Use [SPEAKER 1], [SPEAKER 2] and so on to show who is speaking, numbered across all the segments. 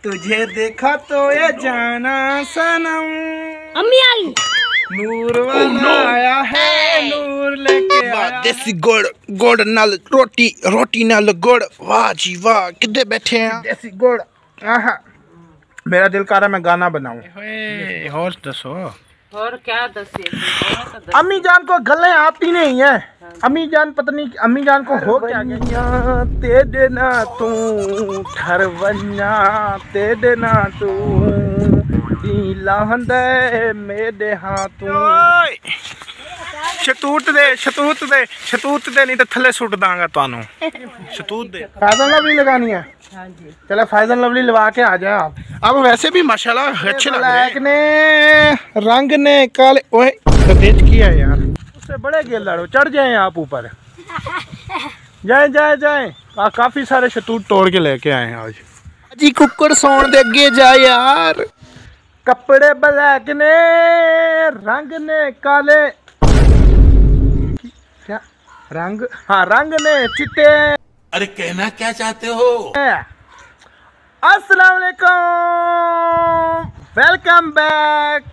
[SPEAKER 1] तुझे देखा तो ये जाना सनम,
[SPEAKER 2] अम्मी आई,
[SPEAKER 1] नूर वाला आया है, नूर लेके आया।
[SPEAKER 3] देसी गुड़, गुड़ नाल रोटी, रोटी नाल गुड़। वाह जी वाह, किधर बैठे हैं?
[SPEAKER 1] देसी गुड़। आहा, मेरा दिल कर रहा है मैं गाना बनाऊं।
[SPEAKER 3] और दसो
[SPEAKER 2] और क्या दसे?
[SPEAKER 1] अम्मी जान को गले आती नहीं है। अम्मी जान पता नहीं अम्मी जान को हो क्या गया। तेरे ना तू ठरवन्या, तेरे ना तू लाहंदे मेरे हाथों। शतूत दे, शतूत दे, शतूत दे, नहीं तो थले सुट दांगा तानू। शतूत दे। फैजन लवली लगानी है।
[SPEAKER 2] हाँ जी,
[SPEAKER 1] चलो फैजन लवली लगा के आ जाए आप।
[SPEAKER 3] अब वैसे भी माशाल्लाह अच्छे लग रहे हैं।
[SPEAKER 1] ने रंग ने काले, ओए तो तेज किया है यार, उससे बड़े गेल लड़ो, चढ़ जाए आप ऊपर। जाए जाए जाए, काफी सारे शतूत तोड़ के लेके आए हैं आज
[SPEAKER 3] जी। कुक्कड़ सौन दे अगे जा यार।
[SPEAKER 1] कपड़े ब्लैक ने, रंग ने काले, क्या रंग, हाँ रंग ने चिट्टे।
[SPEAKER 4] अरे कहना क्या चाहते हो?
[SPEAKER 1] अस्सलाम वालेकुम, welcome back,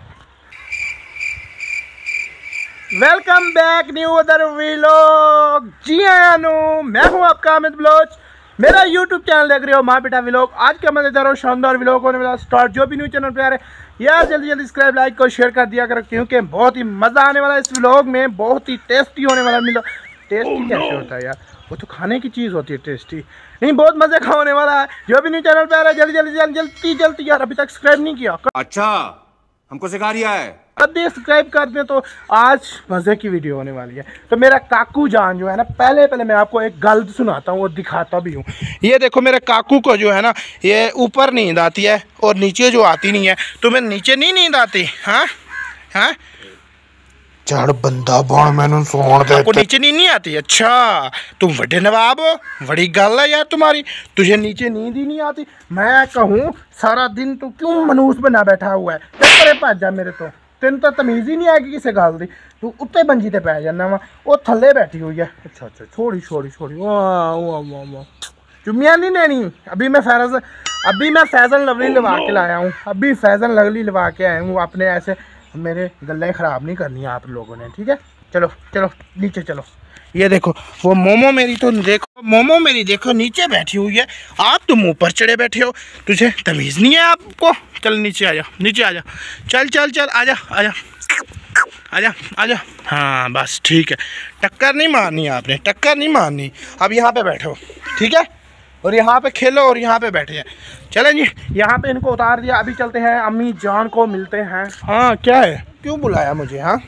[SPEAKER 1] welcome back new other vlog. जी हाँ, मैं हूँ आपका अमित ब्लोच। मेरा यूट्यूब चैनल देख रहे हो माँ बेटा व्लॉग। आज का मजेदार और शानदार व्लॉग होने वाला स्टार्ट। जो भी न्यू चैनल पे आ रहे हैं यार जल्दी जल्दी सब्सक्राइब, लाइक और शेयर कर दिया करो, क्योंकि बहुत ही मज़ा आने वाला है इस व्लॉग में। बहुत ही टेस्टी होने वाला मिलो। टेस्टी कैसे होता है यार, वो तो खाने की चीज़ होती है टेस्टी, नहीं बहुत मज़े का होने वाला है। जो भी न्यू चैनल पे आ रहा है जल्दी जल्दी जल्दी जल्दी जल्दी यार, अभी तक सब्सक्राइब नहीं किया।
[SPEAKER 4] अच्छा, हमको सिखा रिया है।
[SPEAKER 1] अब सब्सक्राइब कर दें तो आज मज़े की वीडियो होने वाली है। तो मेरा काकू जान जो है ना, पहले मैं आपको एक गल्त सुनाता हूँ और दिखाता भी हूँ। ये देखो मेरे काकू को जो है ना, ये ऊपर नींद आती है और नीचे जो आती नहीं है। तुम्हें नीचे नहीं नींद आती? हाँ हाँ,
[SPEAKER 3] चढ़ बंदा बन मैनू सोन दे।
[SPEAKER 1] आपको नीचे नींद नहीं आती? अच्छा, तुम बड़े नवाब हो, बड़ी गल है यार तुम्हारी, तुझे नीचे नींद ही नहीं आती। मैं कहूँ सारा दिन तू क्यों मनूस बना बैठा हुआ है? तेरे भज जा मेरे तो, तेन तो तमीज़ ही नहीं आएगी किसी गल दी। तू उत्ते मंजी ते पै जाना वा, वो थल्ले बैठी हुई है। अच्छा अच्छा, छोड़ी छोड़ी छोड़ी, वाह वाह वाह वाह, चुम्मियाँ नहीं लेनी। अभी मैं फैजन लवली लगा के लाया हूँ, अभी फैजन लवली लगा के आया हूँ। अपने ऐसे मेरे गल्लें ख़राब नहीं करनी है आप लोगों ने, ठीक है? चलो चलो नीचे चलो। ये देखो वो मोमो मेरी, तो देखो मोमो मेरी देखो नीचे बैठी हुई है, आप तुम ऊपर चढ़े बैठे हो। तुझे तमीज़ नहीं है आपको? चल नीचे आ जा, नीचे आ जा, चल चल चल, आजा आजा आजा आजा। हाँ बस ठीक है, टक्कर नहीं मारनी आपने, टक्कर नहीं मारनी। अब यहाँ पे बैठो, ठीक है? और यहाँ पे खेलो और यहाँ पे बैठे हैं। चलें जी, यहाँ पे इनको उतार दिया। अभी चलते हैं अम्मी जान को मिलते हैं। हाँ क्या है, क्यों बुलाया मुझे? हाँ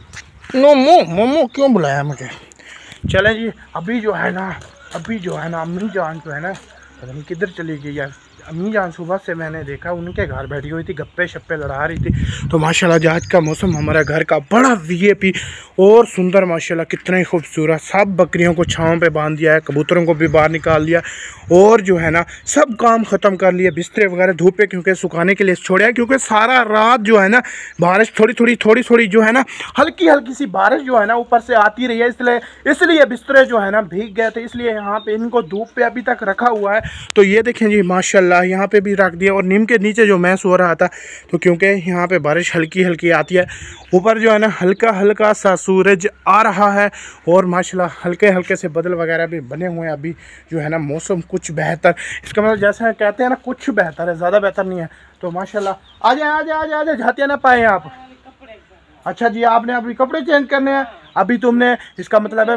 [SPEAKER 1] मोमो मोमो क्यों बुलाया मुझे? चलें जी, अभी जो है ना अम्मी जान जो है ना, पता नहीं किधर चली गई है। अम्मी जान सुबह से मैंने देखा उनके घर बैठी हुई थी, गप्पे शप्पे लड़ा रही थी। तो माशाल्लाह आज का मौसम हमारा घर का बड़ा वीआईपी और सुंदर, माशाल्लाह कितना ही खूबसूरत। सब बकरियों को छाँव पे बांध दिया है, कबूतरों को भी बाहर निकाल दिया और जो है ना सब काम ख़त्म कर लिए। बिस्तरे वगैरह धूप पे क्योंकि सुखाने के लिए छोड़ा है, क्योंकि सारा रात जो है ना बारिश थोड़ी थोड़ी जो है ना हल्की सी बारिश जो है ना ऊपर से आती रही है, इसलिए बिस्तरे जो है ना भीग गए थे। इसलिए यहाँ पे इनको धूप पे अभी तक रखा हुआ है। तो ये देखें जी माशाल्लाह यहाँ पे भी रख दिया। और नीम के नीचे जो मैं सो रहा था, तो क्योंकि यहाँ पे बारिश हल्की आती है, ऊपर जो है ना हल्का सा सूरज आ रहा है और माशाल्लाह हल्के से बादल वगैरह भी बने हुए हैं। अभी जो है ना मौसम कुछ बेहतर, इसका मतलब जैसे कहते हैं ना कुछ बेहतर है, ज़्यादा बेहतर नहीं है। तो माशाल्लाह आ जाए जाते ना पाए आप। अच्छा जी, आपने अभी कपड़े चेंज करने हैं? अभी तुमने, इसका मतलब है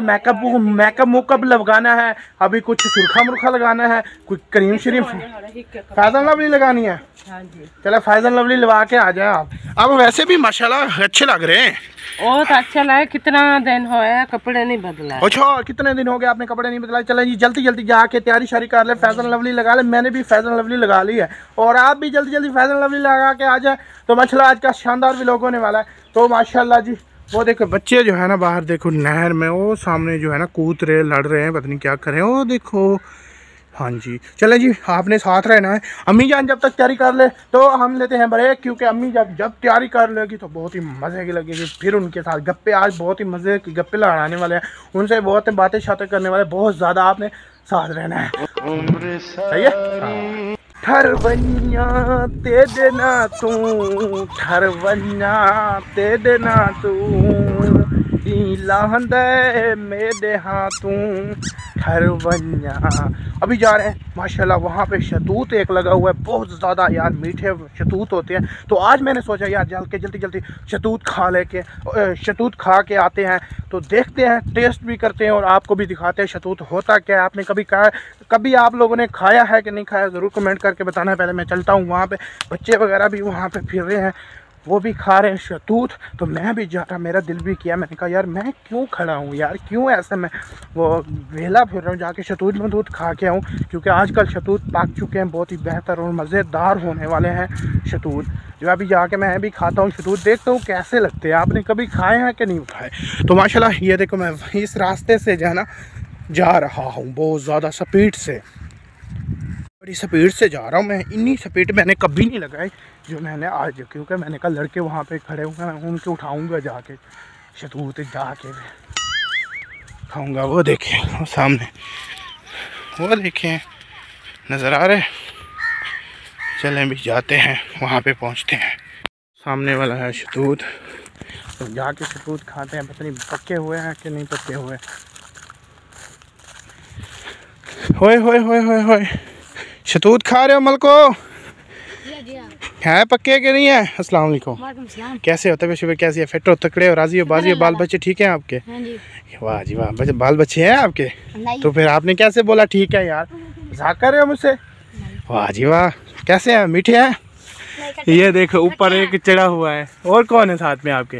[SPEAKER 1] मेकअप लगाना है, अभी कुछ सुरखा मुरखा लगाना है, कुछ क्रीम शरीम, फैजन लवली लगानी है। चलो फैजन लवली लगा के आ जाए आप। अब वैसे भी माशाल्लाह अच्छे लग रहे हैं।
[SPEAKER 2] बहुत अच्छा लगा। कितना दिन हो गया कपड़े नहीं बदला?
[SPEAKER 1] अच्छा, कितने दिन हो गए आपने कपड़े नहीं बदलाए? चलें जी जल्दी जल्दी जाके तैयारी शारी कर ले, फैजन लवली लगा ले। मैंने भी फैजन लवली लगा ली है और आप भी जल्दी जल्दी फैजन लवली लगा के आ जाए। तो माशाल्लाह आज का शानदार व्लॉग होने वाला है। तो माशाल्लाह जी वो देखो बच्चे जो है ना बाहर देखो नहर में, वो सामने जो है ना कूद रहे, लड़ रहे हैं, पता नहीं क्या करें। वो देखो, हाँ जी चले जी, आपने साथ रहना है। अम्मी जान जब तक तैयारी कर ले तो हम लेते हैं ब्रेक, क्योंकि अम्मी जब तैयारी कर लेगी तो बहुत ही मज़े की लगेगी। फिर उनके साथ गप्पे, आज बहुत ही मज़े की गप्पे लड़ाने वाले हैं, उनसे बहुत बातें शातें करने वाले, बहुत ज़्यादा आपने साथ रहना है। सही है? ठरवन्या ते देना तू, ठरवन्या ते देना तू, लाहंदे मेरे हाथों ठरवन्या। अभी जा रहे हैं माशाल्लाह, वहाँ पे शतूत एक लगा हुआ है, बहुत ज़्यादा यार मीठे शतूत होते हैं। तो आज मैंने सोचा यार जल्दी जल्दी शतूत शतूत खा के आते हैं, तो देखते हैं, टेस्ट भी करते हैं और आपको भी दिखाते हैं शतूत होता क्या है। आपने कभी आप लोगों ने खाया है कि नहीं खाया, ज़रूर कमेंट करके बताना है। पहले मैं चलता हूँ, वहाँ पे बच्चे वगैरह भी वहाँ पे फिर रहे हैं, वो भी खा रहे हैं शतूत, तो मैं भी जा रहा, मेरा दिल भी किया। मैंने कहा यार मैं क्यों खड़ा हूँ यार, क्यों ऐसे मैं वो वेला फिर रहा हूँ, जाके शतूत मदूत खा के आऊँ, क्योंकि आजकल शतूत पक चुके हैं, बहुत ही बेहतर और मज़ेदार होने वाले हैं शतूत। जो अभी जाके मैं भी खाता हूँ शतूत, देखता हूँ कैसे लगते हैं। आपने कभी खाए हैं कि नहीं खाए? तो माशाल्लाह ये देखो, मैं इस रास्ते से जो है ना जा रहा हूँ, बहुत ज़्यादा स्पीड से, बड़ी स्पीड से जा रहा हूँ मैं। इतनी स्पीड मैंने कभी नहीं लगाई जो मैंने आज, क्योंकि मैंने कहा लड़के वहाँ पे खड़े हुए हैं, उनके उठाऊंगा जाके शतूत, जाके खाऊंगा। वो देखें वो सामने, वो देखें नज़र आ रहे। चलें भी जाते हैं, वहाँ पे पहुँचते हैं। सामने वाला है शतूत, तो जाके शतूत खाते हैं। पता नहीं पक्के हुए हैं कि नहीं पक्के हुए। होए होए होए होए होए, शतूत खा रहे हो मलको? है पक्के के नहीं है? अस्सलाम वालेकुम। कैसे हो, तबीयत शुभ कैसी है? फिट हो, तकड़े हो, राजी हो, बाजी हो, बाल बच्चे ठीक हैं आपके? वाह जी वाह, बाल बच्चे हैं आपके? तो फिर आपने कैसे बोला ठीक है यार, मजाक कर रहे हो मुझसे? वाह जी वाह, कैसे हैं, मीठे हैं? ये देखो ऊपर एक चढ़ा हुआ है। और कौन है साथ में आपके?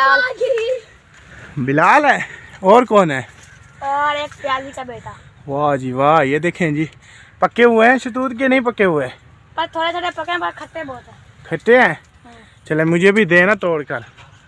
[SPEAKER 1] बिलाल है। और कौन है?
[SPEAKER 5] और एक प्याजी का बेटा।
[SPEAKER 1] वाह जी वाह, ये देखें जी, पक्के हुए हैं शतूत के नहीं पक्के हुए?
[SPEAKER 5] पर थोड़े थोड़े पके हैं, पर खट्टे बहुत है।
[SPEAKER 1] खट्टे हैं? चले मुझे भी देना तोड़ कर।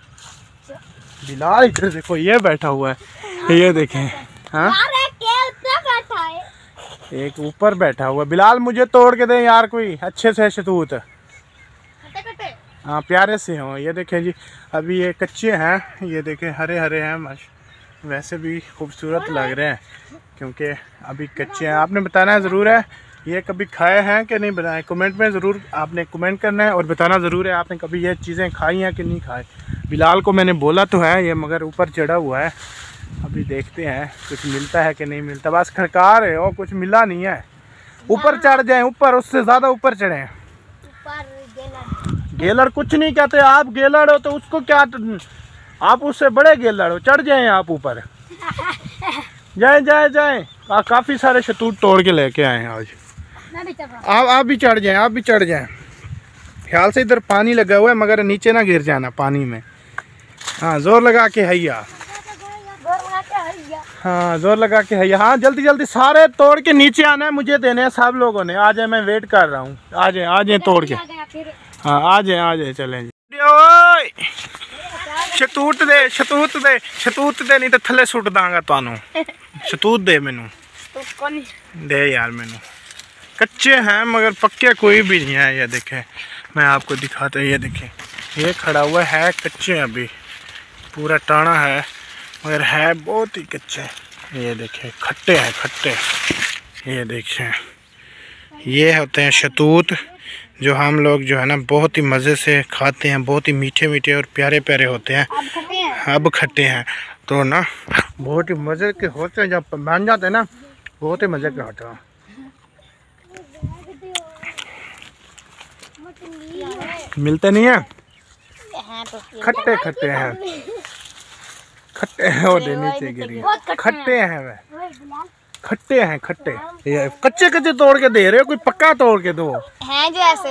[SPEAKER 1] बिलाल इधर देखो, ये बैठा हुआ है, ये देखें। हाँ
[SPEAKER 5] बैठा है,
[SPEAKER 1] एक ऊपर बैठा हुआ। बिलाल मुझे तोड़ के दे यार कोई अच्छे से शतूत,
[SPEAKER 5] खट्टे खट्टे।
[SPEAKER 1] हाँ प्यारे से हों। ये देखें जी, अभी ये कच्चे हैं, ये देखें हरे हरे हैं, वैसे भी खूबसूरत लग रहे हैं क्योंकि अभी कच्चे हैं। आपने बताना है ज़रूर है, ये कभी खाए हैं कि नहीं बताएं, कमेंट में ज़रूर आपने कमेंट करना है और बताना ज़रूर है आपने कभी ये चीज़ें खाई हैं कि नहीं खाई। बिलाल को मैंने बोला तो है, ये मगर ऊपर चढ़ा हुआ है। अभी देखते हैं कुछ मिलता है कि नहीं मिलता, बस खड़का रहे हो, कुछ मिला नहीं है। ऊपर चढ़ जाएं, ऊपर, उससे ज़्यादा ऊपर चढ़ें। गेलड़ कुछ नहीं कहते आप, गेलड़ हो तो उसको क्या, आप उससे बड़े गेलड़ हो, चढ़ जाएं आप ऊपर। जाएं जाएं जाएं, काफ़ी सारे शतूत तोड़ के लेके आए हैं आज। आप भी चढ़ जाएं, आप भी चढ़ जाएं। ख्याल से इधर पानी लगा हुआ है, मगर नीचे ना गिर जाना पानी में। हाँ जोर लगा के हैया, हाँ जोर लगा के हैया। हाँ जल्दी जल्दी सारे तोड़ के नीचे आना है, मुझे देने हैं सब लोगों ने। आ जाए, मैं वेट कर रहा हूँ, आ जाए तोड़ के। हाँ आ जाए चलें जी। शतूत दे, शतूत दे, शतूत दे, नहीं तो थले सुट दांगा तानू। शतूत दे मैनू, दे यार मैनू। कच्चे हैं मगर पक्के कोई भी नहीं है। ये देखें, मैं आपको दिखाता हूँ, ये देखें, ये खड़ा हुआ है, कच्चे हैं अभी, पूरा टाना है मगर है बहुत ही कच्चे। ये देखें खट्टे हैं, खट्टे। ये देखें, ये होते हैं शतूत जो हम लोग जो है ना बहुत ही मज़े से खाते हैं, बहुत ही मीठे मीठे और प्यारे प्यारे होते हैं। अब खट्टे हैं तो ना बहुत ही मज़े के होते हैं, जब बन जाते हैं ना बहुत ही मज़े के होते हैं। मिलते नहीं है, खट्टे खट्टे हैं, खट्टे हैं। और नीचे गिरी, खट्टे हैं वे, खट्टे हैं, खट्टे। ये कच्चे कच्चे तोड़ के दे रहे हो, कोई पक्का तोड़ के दो।
[SPEAKER 5] हैं जो ऐसे,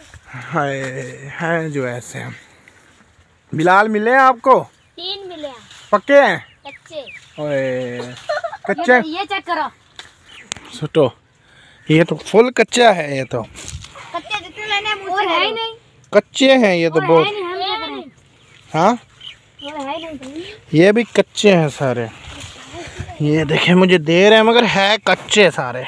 [SPEAKER 1] हैं जो ऐसे। बिलाल मिले हैं आपको?
[SPEAKER 5] 3 मिले हैं।
[SPEAKER 1] पक्के हैं?
[SPEAKER 5] कच्चे।
[SPEAKER 1] ओए कच्चे,
[SPEAKER 5] ये चेक करो,
[SPEAKER 1] सुटो, ये तो फुल कच्चा है। ये तो
[SPEAKER 5] कच्चे जितने लेने हैं मुझसे है ही नहीं,
[SPEAKER 1] कच्चे हैं ये तो बहुत। हाँ ये भी कच्चे हैं सारे। ये देखें मुझे दे रहे हैं मगर है कच्चे सारे।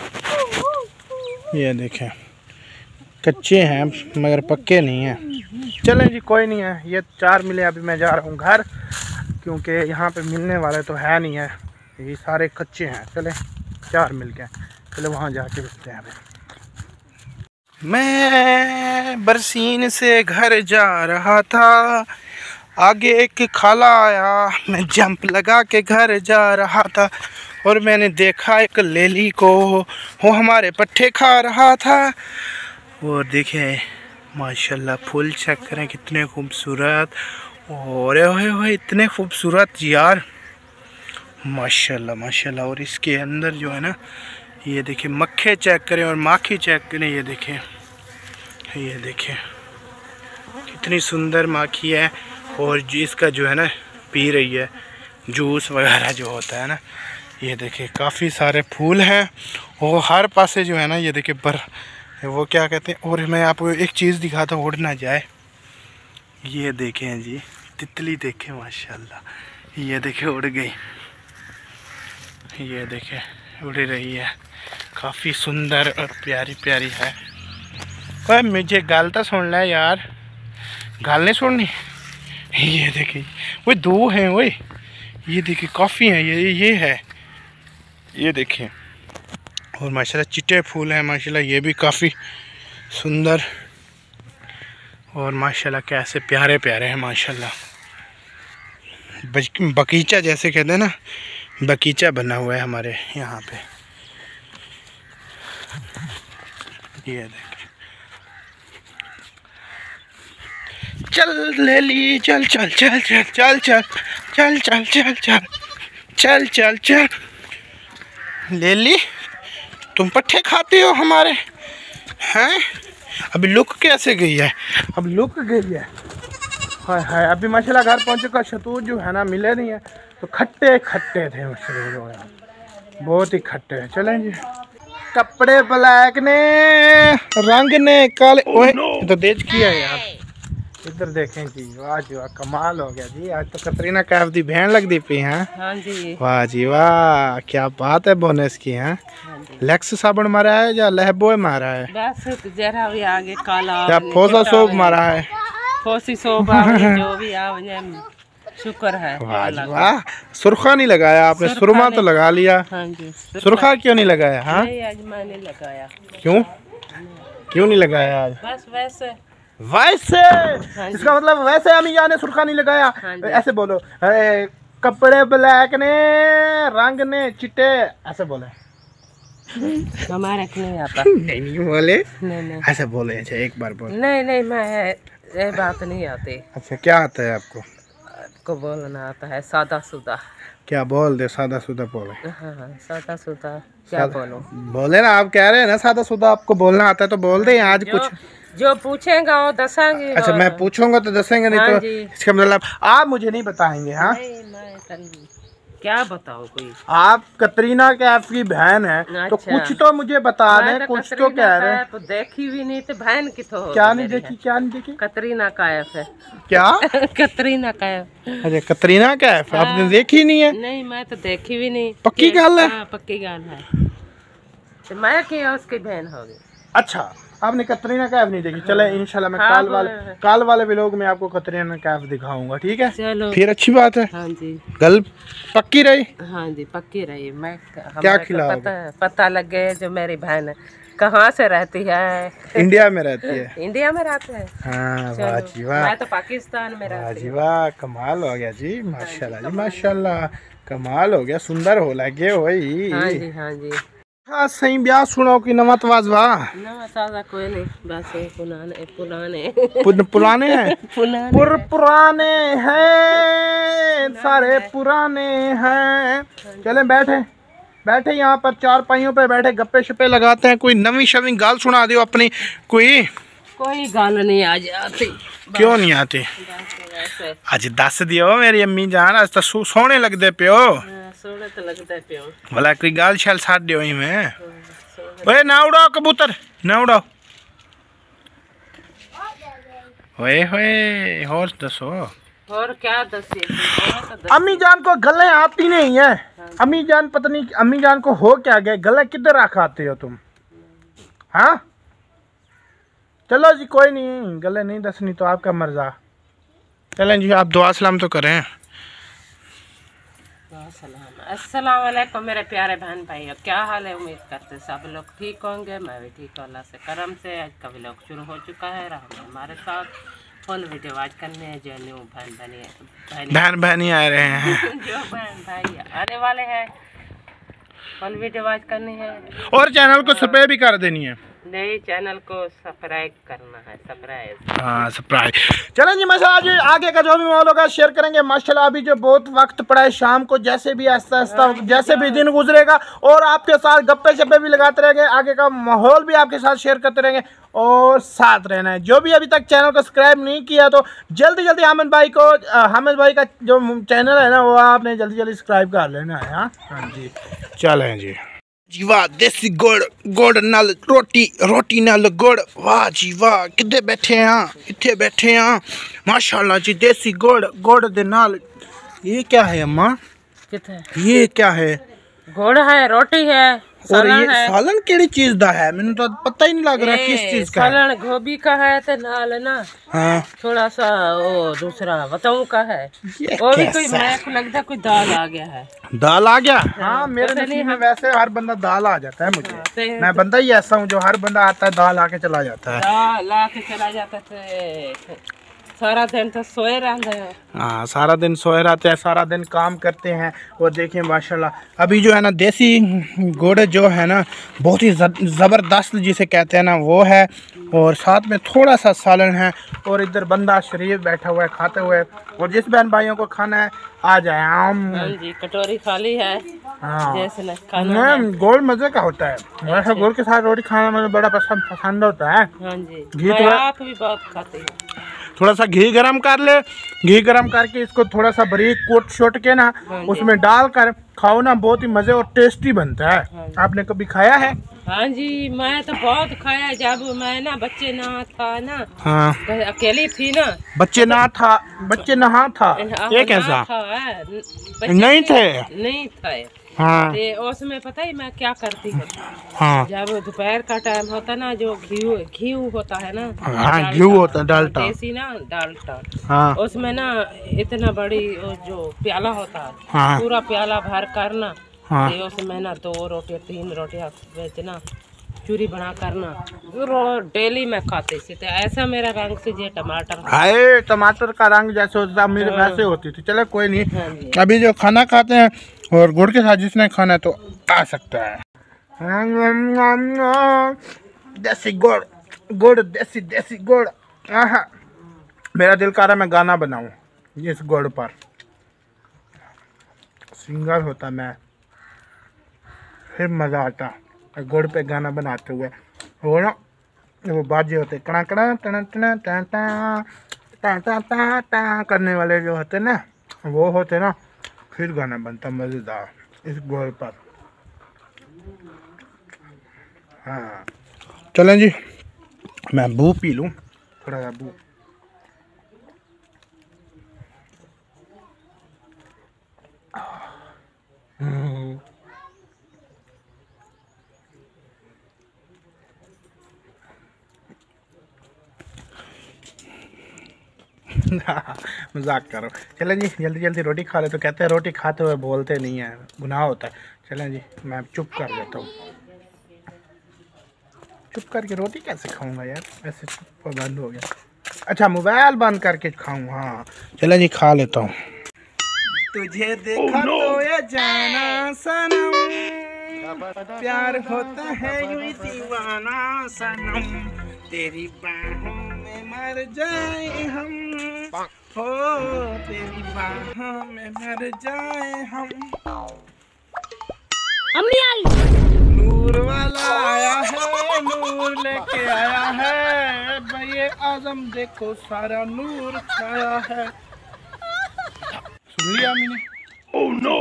[SPEAKER 1] ये देखें कच्चे हैं मगर पक्के नहीं हैं। चलें जी कोई नहीं है, ये 4 मिले। अभी मैं जा रहा हूँ घर, क्योंकि यहाँ पे मिलने वाले तो है नहीं है, ये सारे कच्चे हैं। चले 4 मिल गए, चले वहाँ जाके बेचते हैं अभी।
[SPEAKER 3] मैं बरसीन से घर जा रहा था, आगे एक खाला आया, मैं जंप लगा के घर जा रहा था और मैंने देखा एक लेली को, वो हमारे पट्टे खा रहा था। और देखे माशाल्लाह फूल चेक करें कितने खूबसूरत, और ओए इतने खूबसूरत यार, माशाल्लाह माशाल्लाह। और इसके अंदर जो है ना, ये देखिए मक्खे चेक करें और माखी चेक करें, ये देखें कितनी सुंदर माखी है। और इसका जो है ना पी रही है जूस वगैरह जो होता है ना। ये देखिए काफ़ी सारे फूल हैं और हर पासे जो है ना, ये देखिए वो क्या कहते हैं। और मैं आपको एक चीज़ दिखाता हूँ, उड़ ना जाए। ये देखें जी तितली, देखें माशाल्लाह, ये देखें उड़ गई, ये देखें उड़ रही है, काफ़ी सुंदर और प्यारी प्यारी है। ओए मुझे गाल तो सुन ले यार, गाल नहीं सुननी। ये देखिए वो दो हैं, वो ये देखिए काफ़ी हैं, ये है, ये देखें। और माशाल्लाह चिट्टे फूल हैं माशाल्लाह, ये भी काफ़ी सुंदर और माशाल्लाह कैसे प्यारे प्यारे हैं माशाल्लाह। बगीचा जैसे कहते हैं ना, बगीचा बना हुआ है हमारे यहाँ पे। ये देखें, चल लेली चल चल चल चल चल चल चल चल चल चल चल चल चल। लेली तुम पट्टे खाते हो हमारे हैं? अभी लुक कैसे गई है, अब लुक गई है। हाय हाय, अभी माशाल्लाह घर पहुँचे का शतूत जो है ना मिले नहीं है, तो खट्टे खट्टे थे मशरूम जो है, बहुत ही खट्टे हैं। चलें जी, कपड़े ब्लैक ने, रंग ने काले। ओए तो देज किया है यार। इधर देखें जी, वाह जी वाह, कमाल हो गया जी। आज तो कतरीना कैफ दी बहन लग दी पी हैं।
[SPEAKER 2] हाँ जी,
[SPEAKER 3] वाह जी वाह, क्या बात है बोनस की हैं। लेक्स साबुन मारा है या लहबोए मारा है?
[SPEAKER 2] बस जरा भी आगे काला
[SPEAKER 3] या फोसा सोप मारा है?
[SPEAKER 2] फोसी सोप जो भी आ, शुक्र है।
[SPEAKER 3] वाह जी वाह, सुरखा नहीं लगाया आपने? सुरमा तो लगा लिया।
[SPEAKER 2] हाँ जी,
[SPEAKER 3] सुरखा क्यों नहीं लगाया? हाँ
[SPEAKER 2] नहीं, आज मैंने लगाया।
[SPEAKER 3] क्यों नहीं लगाया आज?
[SPEAKER 2] बस वैसे
[SPEAKER 3] वैसे इसका मतलब वैसे अम्मी जान ने सुरखा नहीं लगाया। ऐसे बोलो, कपड़े ब्लैक ने, रंग ने चिट्टे, ऐसे बोले।
[SPEAKER 2] हमारे को नहीं आता।
[SPEAKER 3] नहीं बोले,
[SPEAKER 2] नहीं
[SPEAKER 3] ऐसे बोले। अच्छा एक बार बोले।
[SPEAKER 2] नहीं मैं ये बात नहीं आती।
[SPEAKER 3] अच्छा क्या आता है आपको?
[SPEAKER 2] आपको बोलना आता है सादा सुदा।
[SPEAKER 3] क्या बोल दे? सादा सुदा बोले।
[SPEAKER 2] हाँ सादा सुदा क्या बोलो?
[SPEAKER 3] बोले ना, आप कह रहे हैं ना सादा सुदा आपको बोलना आता है, तो बोल दे आज कुछ।
[SPEAKER 2] जो पूछेगा वो दसांगे।
[SPEAKER 3] अच्छा मैं पूछूंगा तो दसेंगे, नहीं
[SPEAKER 2] हाँ
[SPEAKER 3] तो इसका मतलब आप मुझे नहीं बताएंगे? हाँ
[SPEAKER 2] क्या बताओ कोई?
[SPEAKER 3] आप कतरीना कैफ की बहन है।
[SPEAKER 2] अच्छा।
[SPEAKER 3] तो कुछ तो मुझे बता दें, कुछ तो कह रहे हैं।
[SPEAKER 2] तो देखी भी नहीं तो बहन की तो
[SPEAKER 3] क्या नहीं देखी? क्या नहीं देखी?
[SPEAKER 2] कतरीना कैफ है।
[SPEAKER 3] क्या?
[SPEAKER 2] कतरीना कैफ।
[SPEAKER 3] अच्छा कतरीना कैफ आपने देखी नहीं है?
[SPEAKER 2] नहीं मैं तो देखी भी नहीं।
[SPEAKER 3] पक्की गल है?
[SPEAKER 2] हाँ पक्की गल है। तो मैं क्या उसकी बहन होगी?
[SPEAKER 3] अच्छा आपने कतरीना कैफ नहीं देखी? चले इंशाल्लाह मैं
[SPEAKER 2] हाँ,
[SPEAKER 3] काल वाले व्लॉग में आपको कतरीना कैफ दिखाऊंगा, ठीक है?
[SPEAKER 2] चलो
[SPEAKER 3] फिर अच्छी बात है।
[SPEAKER 2] हाँ जी,
[SPEAKER 3] गल पक्की रही?
[SPEAKER 2] हाँ जी पक्की रही। मैं
[SPEAKER 3] क्या खिलाओगे?
[SPEAKER 2] पता लग गया जो मेरी बहन कहाँ से रहती है।
[SPEAKER 3] इंडिया में रहती है?
[SPEAKER 2] इंडिया में रहते हैं।
[SPEAKER 3] हाँ वाह जी वाह,
[SPEAKER 2] मैं तो पाकिस्तान में रहती
[SPEAKER 3] जी वाह, कमाल हो गया जी, माशाल्लाह जी माशाल्लाह, कमाल हो गया, सुंदर हो लगे वही।
[SPEAKER 2] हाँ जी हाँ जी।
[SPEAKER 3] हाँ सही ब्याह सुनो कि नवा तवाज वाह?
[SPEAKER 2] नवा ताजा कोई नहीं, बस पुराने
[SPEAKER 3] पुराने हैं। पुराने हैं, सारे पुराने हैं। चले बैठे यहाँ पर चार पाइयों पे बैठे गप्पे शप्पे लगाते हैं। कोई नवी शवी गाल सुना दियो अपनी। कोई
[SPEAKER 2] गाल नहीं आ जाती।
[SPEAKER 3] क्यों नहीं आती? आज दस दियो मेरी अम्मी जान, आज तो सोने लगते पियो।
[SPEAKER 2] सोने तो लगता पियो।
[SPEAKER 3] भला कोई गाल शाल साथ दियो ही में। ओए ना उड़ाओ कबूतर, ना उड़ाओ। ओए होए, और दसो।
[SPEAKER 2] और क्या दसिए?
[SPEAKER 3] अम्मी जान को गले आती नहीं है। अम्मी जान पता नहीं अम्मी जान को हो क्या गया, गले किधर रखाते हो तुम? हाँ चलो जी कोई नहीं, गले नहीं दसनी तो आपका मर्जा। चलें जी, आप दुआ सलाम तो करें।
[SPEAKER 2] अस्सलाम वालेकुम मेरे प्यारे बहन भाई, क्या हाल है? उम्मीद करते सब लोग ठीक होंगे। मैं भी ठीक हूँ अल्लाह से करम से। आज का व्लॉग शुरू हो चुका है। रहा हमारे साथ फुल वीडियो वाच करने हैं। जो न्यू बहन
[SPEAKER 3] बहनी आ रहे हैं
[SPEAKER 2] जो बहन भाई आने वाले हैं फुल वीडियो वाच करनी है
[SPEAKER 3] और चैनल को सब्सक्राइब भी कर देनी है।
[SPEAKER 2] नए चैनल को सब्सक्राइब करना है।
[SPEAKER 3] सब्सक्राइब। चलें जी माशाल्लाह जी, आगे का जो भी माहौल होगा शेयर करेंगे। माशाल्लाह अभी जो बहुत वक्त पड़ा है, शाम को जैसे भी आहिस्ता आहिस्ता जैसे भी दिन गुजरेगा और आपके साथ गप्पे शप्पे भी लगाते रहेंगे। आगे का माहौल भी आपके साथ शेयर करते रहेंगे और साथ रहना है। जो भी अभी तक चैनल को सब्सक्राइब नहीं किया तो जल्दी जल्दी हामिद भाई का जो चैनल है ना वो आपने जल्दी जल्दी सब्सक्राइब कर लेना है। हाँ जी, चलें जी। जी वाह, देसी गुड़ नाल रोटी, रोटी नाल गुड़। वाह जी वाह, किधे बैठे हैं? इत्थे बैठे हैं माशाल्लाह जी। देसी गुड़ दे नाल। ये क्या है अम्मा? ये क्या है?
[SPEAKER 2] गुड़ है, रोटी है
[SPEAKER 3] और ये सालन केड़ी चीज दा है? मैंने तो पता ही नहीं लग रहा किस चीज का है।
[SPEAKER 2] सालन गोभी का है ते नाल ना
[SPEAKER 3] हाँ
[SPEAKER 2] थोड़ा सा वो दूसरा बताऊं का है। वो भी कोई मेरे को लगता कोई दाल आ गया है।
[SPEAKER 3] दाल आ गया? हाँ मेरे नसीब में वैसे हर बंदा दाल आ जाता है मुझे। मैं बंदा ही ऐसा हूँ जो हर बंदा आता है दाल आके चला जाता है।
[SPEAKER 2] दाल आके चला जाता है। सारा दिन तो सोए रहते हैं।
[SPEAKER 3] हाँ सारा दिन सोए रहते हैं, सारा दिन काम करते हैं। और देखिए माशाल्लाह अभी जो है ना देसी गुड़ जो है ना बहुत ही ज़बरदस्त जिसे कहते हैं ना वो है। और साथ में थोड़ा सा सालन है। और इधर बंदा शरीफ बैठा हुआ है खाते हुए। और जिस बहन भाइयों को खाना है आ जाए। आम
[SPEAKER 2] जी कटोरी खाली है।
[SPEAKER 3] हाँ
[SPEAKER 2] जैसे खाना
[SPEAKER 3] गुड़ मज़े का होता है। वैसे गुड़ के साथ रोटी खाना मुझे बड़ा पसंद होता है।
[SPEAKER 2] हाँ जी,
[SPEAKER 3] घी
[SPEAKER 2] आप भी बहुत खाते हैं।
[SPEAKER 3] थोड़ा सा घी गरम कर ले, घी गरम करके इसको थोड़ा सा बारीक कोट के ना उसमें डाल कर खाओ ना, बहुत ही मज़े और टेस्टी बनता है। आपने कभी खाया है?
[SPEAKER 2] हाँ जी मैं तो बहुत खाया। जब मैं ना बच्चे ना था ना,
[SPEAKER 3] हाँ
[SPEAKER 2] अकेली थी ना,
[SPEAKER 3] बच्चे नहा था ये कैसा? नहीं थे। हाँ
[SPEAKER 2] उसमें पता ही मैं क्या करती हूँ।
[SPEAKER 3] हाँ
[SPEAKER 2] जब दोपहर का टाइम होता ना, जो घी होता है ना,
[SPEAKER 3] हाँ घी होता है डालटा,
[SPEAKER 2] देसी ना डालटा।
[SPEAKER 3] हाँ
[SPEAKER 2] उसमें ना इतना बड़ी जो प्याला होता है,
[SPEAKER 3] हाँ
[SPEAKER 2] पूरा प्याला भर करना।
[SPEAKER 3] हाँ
[SPEAKER 2] उसमें ना 2 रोटियां 3 रोटियां बेचना, चूरी बना करना, डेली मैं खाती थी। तो ऐसा मेरा रंग से ये टमाटर
[SPEAKER 3] हाय टमाटर का रंग जैसे होता मेरे वैसे होती थी। चलो कोई नहीं, अभी जो खाना खाते हैं और गुड़ के साथ जिसने खाना है तो आ सकता है। देसी गुड़ देसी गुड़। मेरा दिल कर रहा है मैं गाना बनाऊं इस गुड़ पर। सिंगर होता मैं फिर मज़ा आता गुड़ पे गाना बनाते हुए। वो ना वो बाजे होते कड़ा कड़ा टना टना टा टा टा टा टा करने वाले जो होते ना वो होते ना, फिर गाना बनता मज़ेदार इस गुड़ पर। हाँ चलें जी, मैं बू पी लूँ थोड़ा सा बू। मजाक करो। चलें जी जल्दी जल्दी रोटी खा ले। तो कहते हैं रोटी खाते हुए बोलते नहीं है, गुनाह होता है। चलें जी मैं चुप कर लेता हूँ। चुप करके रोटी कैसे खाऊंगा यार, ऐसे चुप बंद हो गया। अच्छा मोबाइल बंद करके खाऊँ। हाँ चलें जी खा लेता हूँ। तुझे देखा तो ये जाना सनम, प्यार होता है यूं दीवाना सनम, तेरी बाहों में मर जाए हम, हो तेरी बाहों में मर जाए हम।
[SPEAKER 5] अम्मी आई।
[SPEAKER 3] नूर वाला आया है, नूर लेके आया है, भाई आजम देखो सारा नूर छाया है। सुन लिया मैंने? Oh no.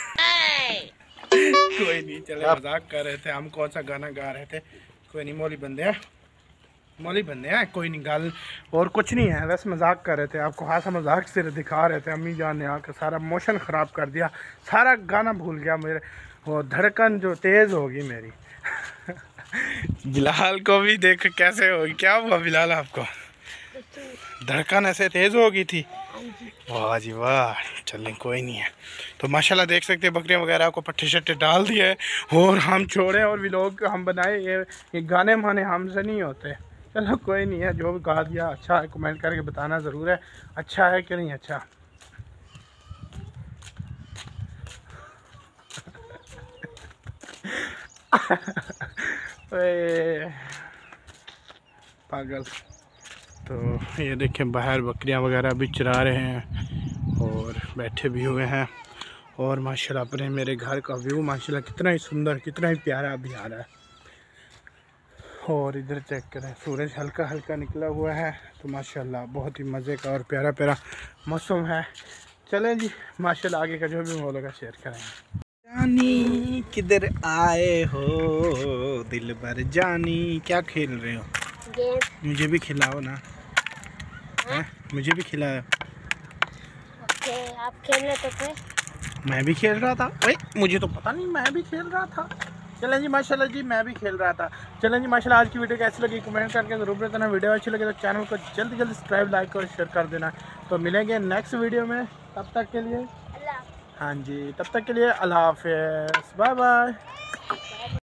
[SPEAKER 3] कोई नहीं, चले मजाक कर रहे थे हम। कौन सा गाना गा रहे थे? कोई नहीं, मौली बंदे हैं, कोई नहीं गल और कुछ नहीं है, बस मजाक कर रहे थे। आपको हासा मजाक से दिखा रहे थे। अम्मी जान ने आकर सारा मोशन ख़राब कर दिया, सारा गाना भूल गया मेरे। वो धड़कन जो तेज़ होगी मेरी। बिलाल को भी देख कैसे होगी। क्या हुआ बिलाल आपको? धड़कन ऐसे तेज़ हो गई थी? वाह जी वाह, चलें कोई नहीं है। तो माशाल्लाह देख सकते हैं बकरियां वगैरह को पट्टे शट्टे डाल दिए और हम छोड़े और व्लॉग हम बनाए। ये गाने माने हमसे नहीं होते। चलो कोई नहीं है, जो भी गा दिया अच्छा है, कमेंट करके बताना ज़रूर है अच्छा है कि नहीं अच्छा। पागल। तो ये देखें बाहर बकरियां वगैरह भी चरा रहे हैं और बैठे भी हुए हैं। और माशाल्लाह अपने मेरे घर का व्यू माशाल्लाह कितना ही सुंदर, कितना ही प्यारा अभी आ रहा है। और इधर चेक करें, सूरज हल्का हल्का निकला हुआ है। तो माशाल्लाह बहुत ही मज़े का और प्यारा प्यारा मौसम है। चलें जी, माशाल्लाह आगे का जो भी माहौल होगा शेयर करेंगे। जानी किधर आए हो दिल भर जानी, क्या खेल रहे हो?
[SPEAKER 5] गेम।
[SPEAKER 3] मुझे भी खिलाओ ना। हैं? मुझे भी खिलाओ।
[SPEAKER 5] ओके, आप खेल रहे थे?
[SPEAKER 3] मैं भी खेल रहा था। ओए मुझे तो पता नहीं, मैं भी खेल रहा था। चलें जी माशाल्लाह जी, मैं भी खेल रहा था। चलें जी माशाल्लाह, आज की वीडियो कैसी लगी कमेंट करके ज़रूर बताना। वीडियो अच्छी लगे तो चैनल को जल्दी जल्दी सब्सक्राइब, लाइक और शेयर कर देना। तो मिलेंगे नेक्स्ट वीडियो में, तब तक के लिए हाँ जी, तब तक के लिए अल्लाह हाफ़िज़, बाय बाय।